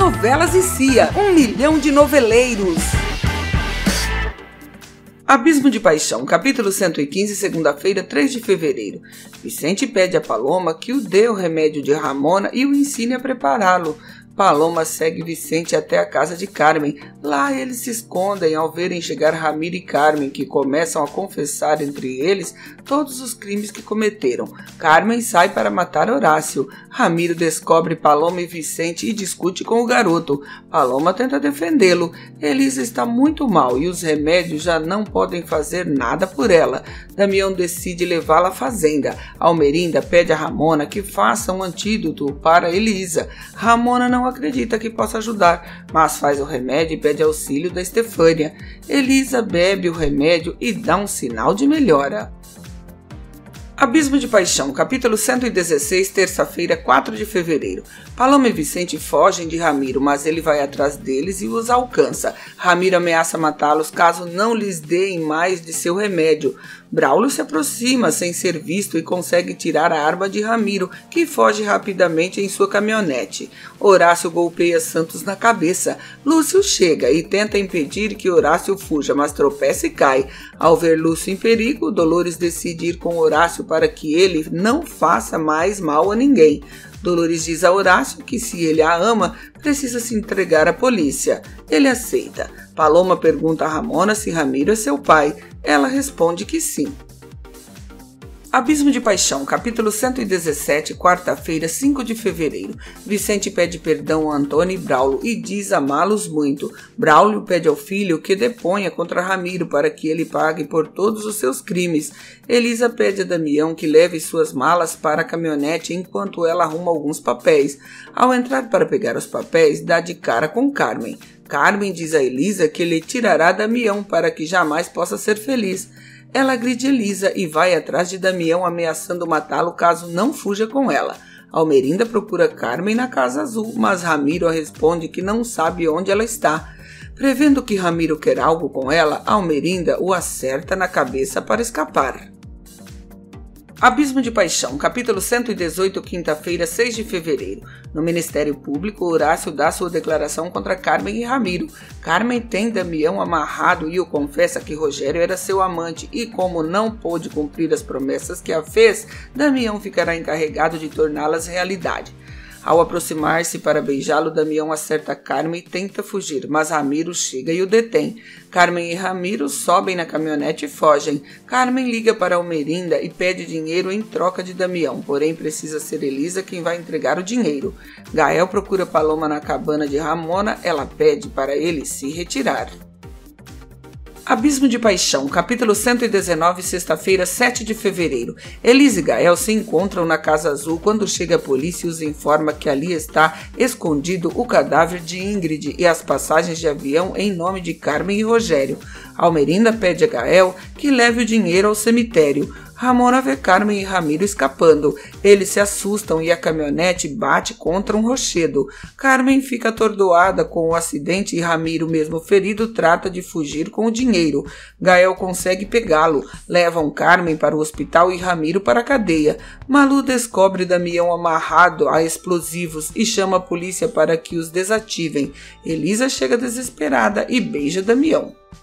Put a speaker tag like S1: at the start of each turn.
S1: novelas e Cia, 1 milhão de noveleiros. Abismo de Paixão, capítulo 115, segunda-feira, 3 de fevereiro. Vicente pede a Paloma que o dê o remédio de Ramona e o ensine a prepará-lo. Paloma segue Vicente até a casa de Carmen. Lá eles se escondem ao verem chegar Ramiro e Carmen, que começam a confessar entre eles todos os crimes que cometeram. Carmen sai para matar Horácio. Ramiro descobre Paloma e Vicente e discute com o garoto. Paloma tenta defendê-lo. Elisa está muito mal e os remédios já não podem fazer nada por ela. Damião decide levá-la à fazenda. Almerinda pede a Ramona que faça um antídoto para Elisa. Ramona não acredita que possa ajudar, mas faz o remédio e pede auxílio da Estefânia. Elisa bebe o remédio e dá um sinal de melhora. Abismo de Paixão, capítulo 116, terça-feira, 4 de fevereiro. Paloma e Vicente fogem de Ramiro, mas ele vai atrás deles e os alcança. Ramiro ameaça matá-los caso não lhes deem mais de seu remédio. Braulio se aproxima sem ser visto e consegue tirar a arma de Ramiro, que foge rapidamente em sua caminhonete. Horácio golpeia Santos na cabeça. Lúcio chega e tenta impedir que Horácio fuja, mas tropeça e cai. Ao ver Lúcio em perigo, Dolores decide ir com Horácio para que ele não faça mais mal a ninguém. Dolores diz a Horácio que se ele a ama, precisa se entregar à polícia. Ele aceita. Paloma pergunta a Ramona se Ramiro é seu pai. Ela responde que sim. Abismo de Paixão, capítulo 117, quarta-feira, 5 de fevereiro. Vicente pede perdão a Antônio e Braulio e diz amá-los muito. Braulio pede ao filho que deponha contra Ramiro para que ele pague por todos os seus crimes. Elisa pede a Damião que leve suas malas para a caminhonete enquanto ela arruma alguns papéis. Ao entrar para pegar os papéis, dá de cara com Carmen. Carmen diz a Elisa que lhe tirará Damião para que jamais possa ser feliz. Ela agride Elisa e vai atrás de Damião ameaçando matá-lo caso não fuja com ela. Almerinda procura Carmen na Casa Azul, mas Ramiro responde que não sabe onde ela está. Prevendo que Ramiro quer algo com ela, Almerinda o acerta na cabeça para escapar. Abismo de Paixão, capítulo 118, quinta-feira, 6 de fevereiro. No Ministério Público, Horácio dá sua declaração contra Carmen e Ramiro. Carmen tem Damião amarrado e o confessa que Rogério era seu amante e, como não pôde cumprir as promessas que a fez, Damião ficará encarregado de torná-las realidade. Ao aproximar-se para beijá-lo, Damião acerta Carmen e tenta fugir, mas Ramiro chega e o detém. Carmen e Ramiro sobem na caminhonete e fogem. Carmen liga para Almerinda e pede dinheiro em troca de Damião, porém precisa ser Elisa quem vai entregar o dinheiro. Gael procura Paloma na cabana de Ramona, ela pede para ele se retirar. Abismo de Paixão, capítulo 119, sexta-feira, 7 de fevereiro. Elisa e Gael se encontram na Casa Azul quando chega a polícia e os informa que ali está escondido o cadáver de Ingrid e as passagens de avião em nome de Carmen e Rogério. Almerinda pede a Gael que leve o dinheiro ao cemitério. Ramona vê Carmen e Ramiro escapando. Eles se assustam e a caminhonete bate contra um rochedo. Carmen fica atordoada com o acidente e Ramiro, mesmo ferido, trata de fugir com o dinheiro. Gael consegue pegá-lo. Levam Carmen para o hospital e Ramiro para a cadeia. Malu descobre Damião amarrado a explosivos e chama a polícia para que os desativem. Elisa chega desesperada e beija Damião.